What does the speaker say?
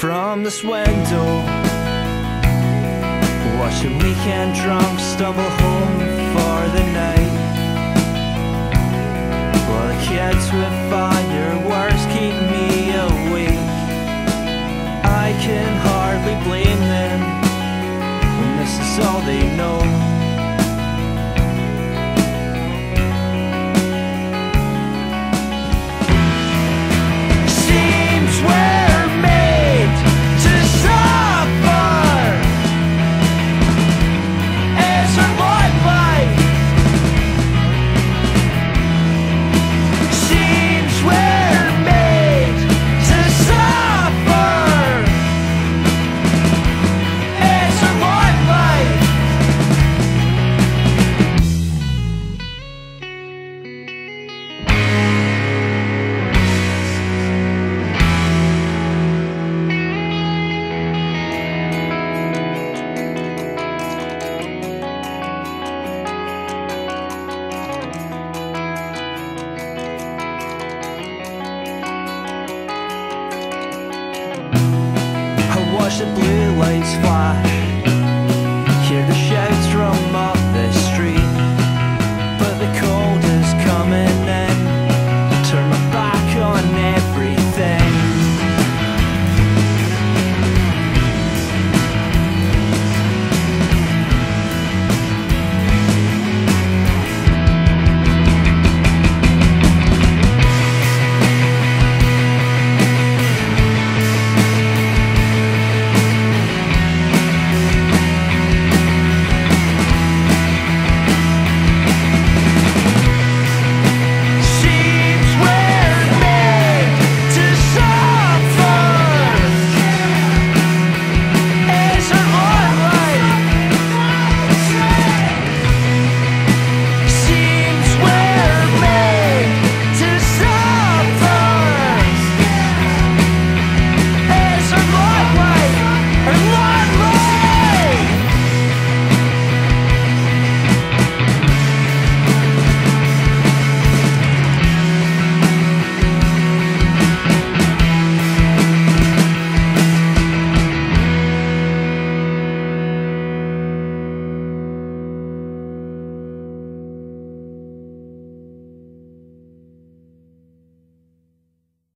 from this window, watching weekend drunks stumble home for the night, while the kids with fireworks keep me awake. I can hardly blame them when this is all they know. Watch the blue lights flash